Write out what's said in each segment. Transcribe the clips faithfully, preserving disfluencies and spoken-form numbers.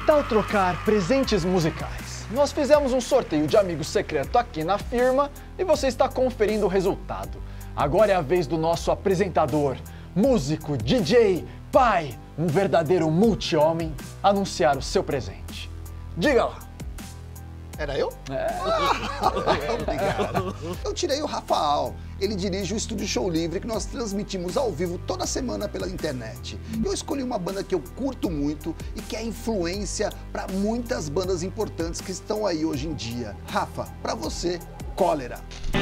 tal trocar presentes musicais? Nós fizemos um sorteio de amigo secreto aqui na firma e você está conferindo o resultado. Agora é a vez do nosso apresentador, músico, D J, pai, um verdadeiro multi-homem, anunciar o seu presente. Diga lá. Era eu? É. Obrigado. Eu tirei o Rafael. Ele dirige o Estúdio Show Livre, que nós transmitimos ao vivo toda semana pela internet. Eu escolhi uma banda que eu curto muito e que é influência para muitas bandas importantes que estão aí hoje em dia. Rafa, para você, Cólera.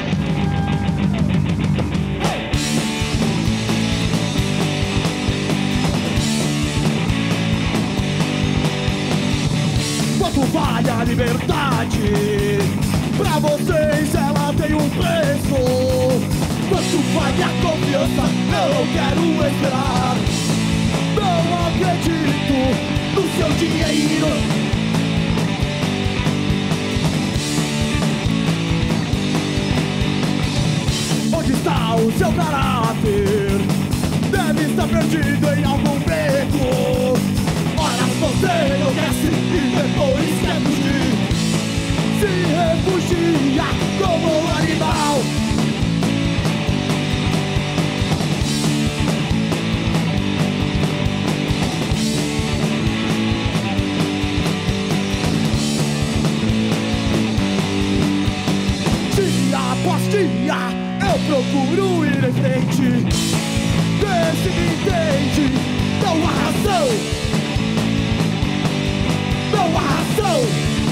Quanto vale a liberdade? Pra vocês ela tem um preço. Quanto vale a confiança? Eu não quero esperar. Não acredito no seu dinheiro. Onde está o seu caráter? Deve estar perdido em algum beco. Ora, você enlouquece e depois quer fugir. Se refugia como um animal. Dia após dia eu procuro ir em frente. Vê se me entende, não há razão. Não há razão.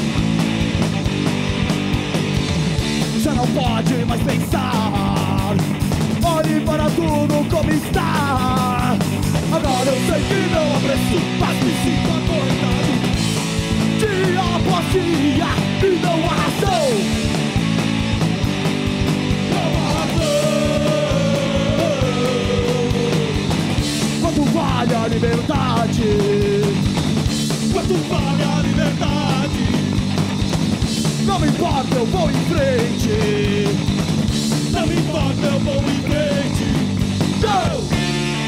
Já não pode mais pensar. Olhe para tudo como está. Agora eu sei que não há preço, mas me sinto acorrentado. Dia após dia e não há razão. Não há razão. Quanto vale a liberdade? Quanto vale a liberdade? Não me importa, eu vou em frente. Não me importa, eu vou em frente. Go!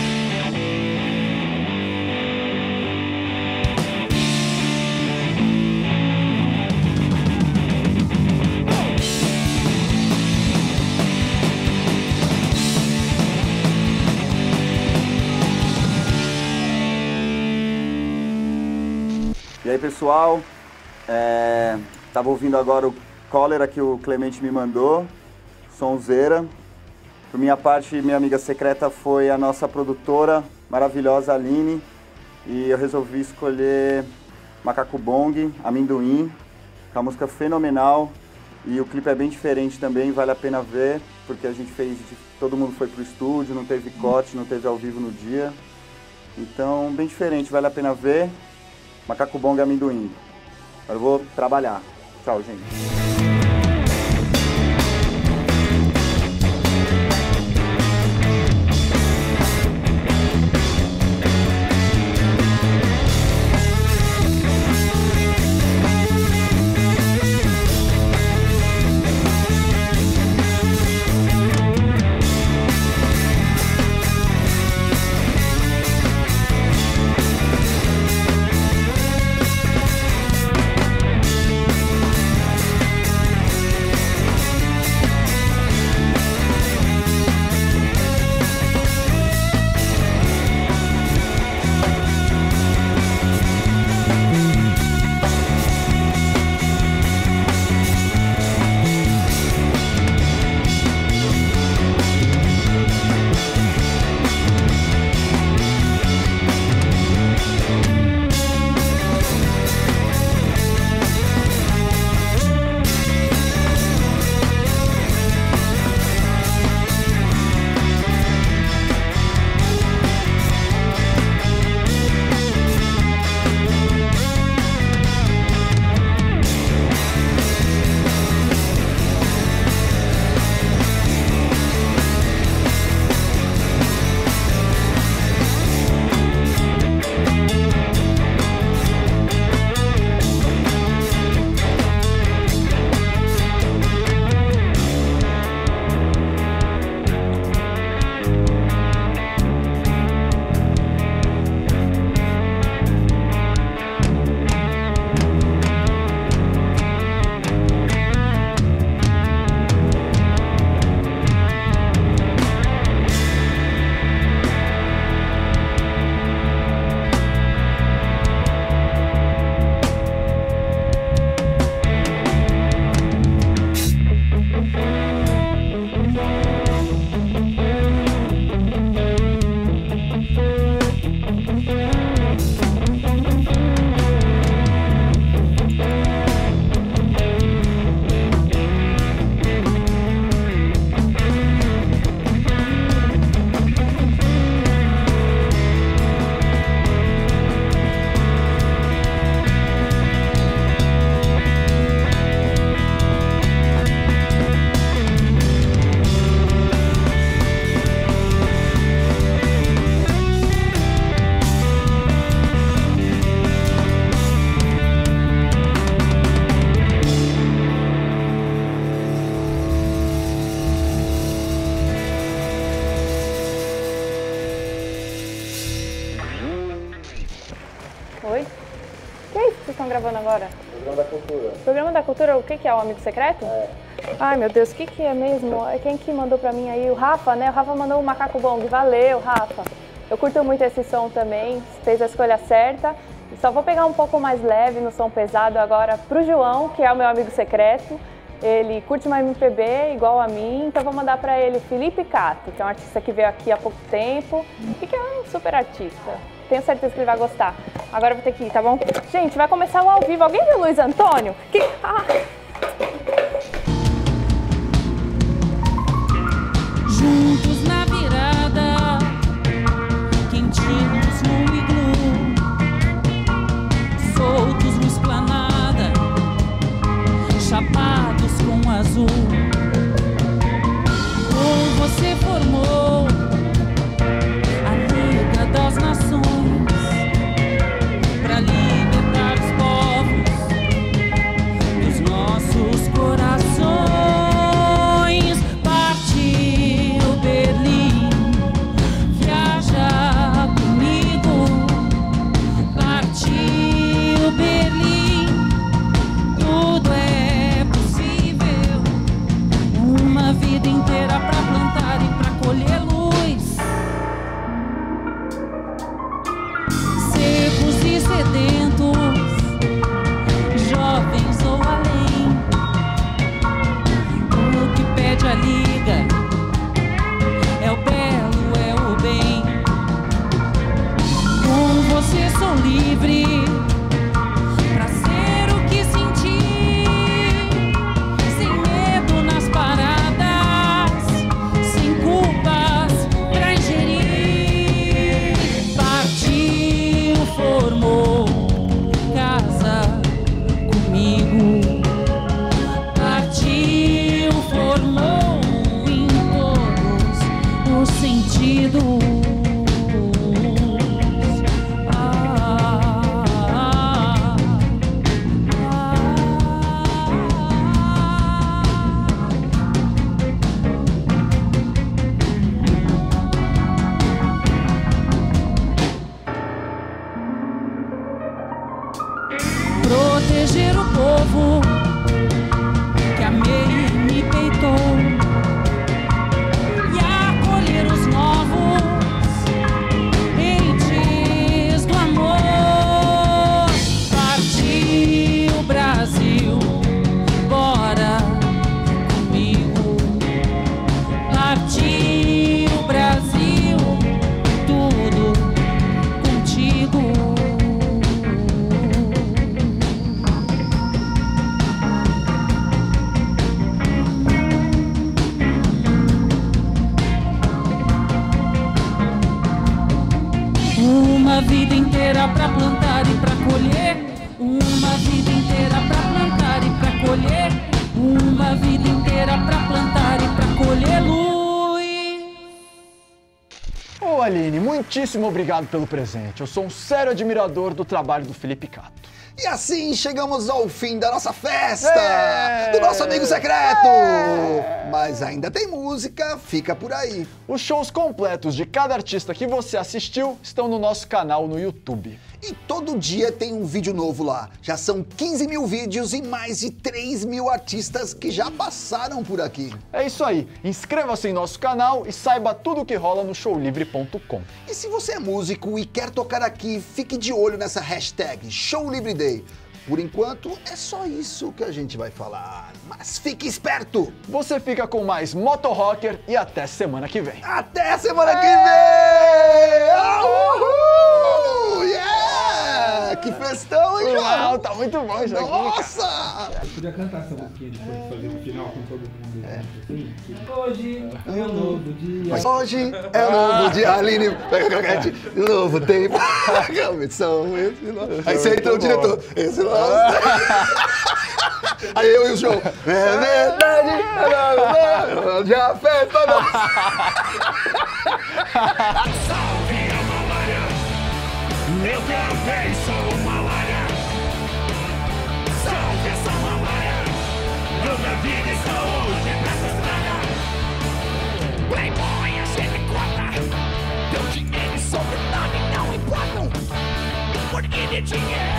E aí, pessoal, é, tava ouvindo agora o Cólera que o Clemente me mandou, sonzeira. Por minha parte, minha amiga secreta foi a nossa produtora maravilhosa Aline, e eu resolvi escolher Macaco Bong, Amendoim, que é uma música fenomenal, e o clipe é bem diferente também, vale a pena ver, porque a gente fez, todo mundo foi pro estúdio, não teve corte, não teve ao vivo no dia, então bem diferente, vale a pena ver. Macaco Bong e Amendoim. Agora eu vou trabalhar. Tchau, gente. gravando agora? Programa da Cultura. Programa da Cultura, o que que é, o Amigo Secreto? É. Ai, meu Deus, o que que é mesmo? É quem que mandou pra mim aí? O Rafa, né? O Rafa mandou o Macaco Bong. Valeu, Rafa. Eu curto muito esse som também, fez a escolha certa. Só vou pegar um pouco mais leve no som pesado agora pro João, que é o meu amigo secreto. Ele curte uma M P B igual a mim, então vou mandar pra ele Felipe Cato, que é um artista que veio aqui há pouco tempo e que é um super artista. Tenho certeza que ele vai gostar. Agora eu vou ter que ir, tá bom? Gente, vai começar o ao vivo. Alguém viu o Luiz Antônio? Que... Ah. Juntos na virada, quentinhos no iglu, soltos no esplanada, chapados com azul. Com você formou a Liga das Nações pra libertar os povos dos nossos corações. Partiu Berlim, viaja comigo. Partiu Berlim, tudo é possível. Uma vida inteira pra plantar e pra colher luz. Secos e sedentos, jovens ou além, o que pede a liga é o belo, é o bem. Com você sou livre pra ser o que sentir, sem medo nas paradas, sem culpas pra ingerir. Partiu, formou casa comigo. Partiu, formou em todos os sentidos. Ah, ah, proteger o povo que amei e me peitou, e acolher os novos entes do amor. Partiu Brasil, bora comigo. Partiu Brasil, tudo contigo. Uma vida inteira pra plantar e pra colher. Uma vida inteira pra plantar e pra colher. Uma vida inteira pra plantar e pra colher luz. Ô Aline, muitíssimo obrigado pelo presente. Eu sou um sério admirador do trabalho do Felipe Cato. E assim chegamos ao fim da nossa festa, É. do nosso amigo secreto. É. Mas ainda tem música, fica por aí. Os shows completos de cada artista que você assistiu estão no nosso canal no YouTube. E todo dia tem um vídeo novo lá. Já são quinze mil vídeos e mais de três mil artistas que já passaram por aqui. É isso aí, inscreva-se em nosso canal e saiba tudo o que rola no show livre ponto com. E se você é músico e quer tocar aqui, fique de olho nessa hashtag Show Livre Day. Por enquanto, é só isso que a gente vai falar. Mas fique esperto! Você fica com mais Moto Rocker e até semana que vem. Até semana que vem! Ah, uhul! Yeah! Que festão, hein, cara? Uau, tá muito bom isso aqui, cara. Nossa! Podia cantar essa musiquinha depois de fazer no final com todo mundo assim? Hoje é um novo dia. Mas hoje é um novo dia, Aline, um novo tempo. Começou esse nosso. Aí você entrou o diretor. Esse nosso. Aí eu e o João. É verdade, hoje é a festa nossa. Salve a malária, eu também sou malária. Salve essa malária, toda vida e saúde nessa estrada. Playboy, a gente conta, teu dinheiro e sobrenome não importam, porque de dinheiro